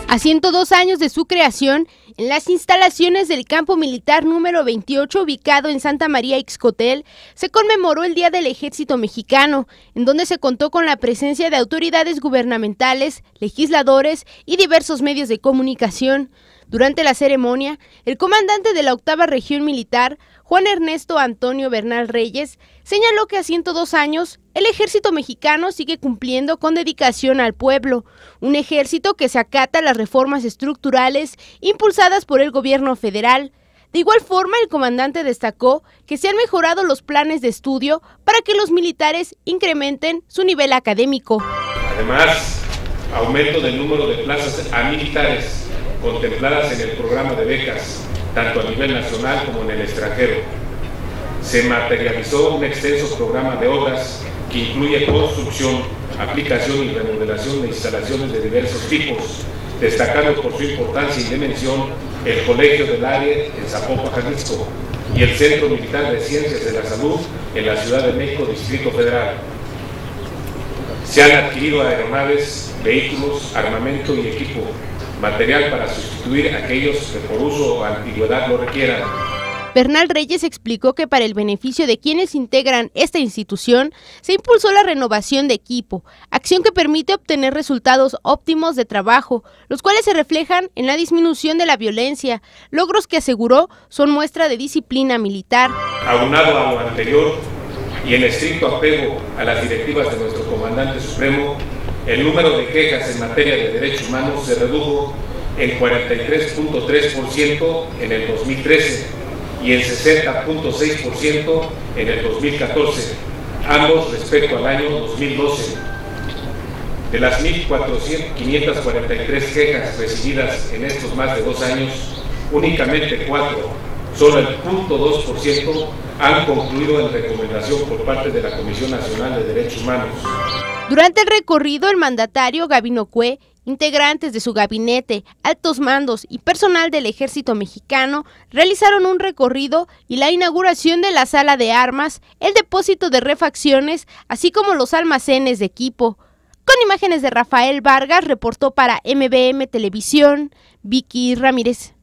A 102 años de su creación, en las instalaciones del Campo Militar número 28, ubicado en Santa María Ixcotel, se conmemoró el Día del Ejército Mexicano, en donde se contó con la presencia de autoridades gubernamentales, legisladores y diversos medios de comunicación. Durante la ceremonia, el comandante de la 8ª Región Militar, Juan Ernesto Antonio Bernal Reyes, señaló que a 102 años, el ejército mexicano sigue cumpliendo con dedicación al pueblo, un ejército que se acata a las reformas estructurales impulsadas por el gobierno federal. De igual forma, el comandante destacó que se han mejorado los planes de estudio para que los militares incrementen su nivel académico. Además, aumento del número de plazas a militares contempladas en el programa de becas, tanto a nivel nacional como en el extranjero. Se materializó un extenso programa de obras que incluye construcción, aplicación y remodelación de instalaciones de diversos tipos, destacando por su importancia y dimensión el Colegio del Área en Zapopan, Jalisco, y el Centro Militar de Ciencias de la Salud en la Ciudad de México, Distrito Federal. Se han adquirido aeronaves, vehículos, armamento y equipo, material para sustituir a aquellos que por uso o antigüedad lo requieran. Bernal Reyes explicó que para el beneficio de quienes integran esta institución, se impulsó la renovación de equipo, acción que permite obtener resultados óptimos de trabajo, los cuales se reflejan en la disminución de la violencia, logros que aseguró son muestra de disciplina militar. Aunado a lo anterior y en estricto apego a las directivas de nuestro comandante supremo, el número de quejas en materia de derechos humanos se redujo en 43.3% en el 2013 y en 60.6% en el 2014, ambos respecto al año 2012. De las 1.543 quejas recibidas en estos más de 2 años, únicamente 4, solo el 0.2%, han concluido en recomendación por parte de la Comisión Nacional de Derechos Humanos. Durante el recorrido, el mandatario Gabino Cue, integrantes de su gabinete, altos mandos y personal del Ejército Mexicano realizaron un recorrido y la inauguración de la sala de armas, el depósito de refacciones, así como los almacenes de equipo. Con imágenes de Rafael Vargas, reportó para MBM Televisión, Vicky Ramírez.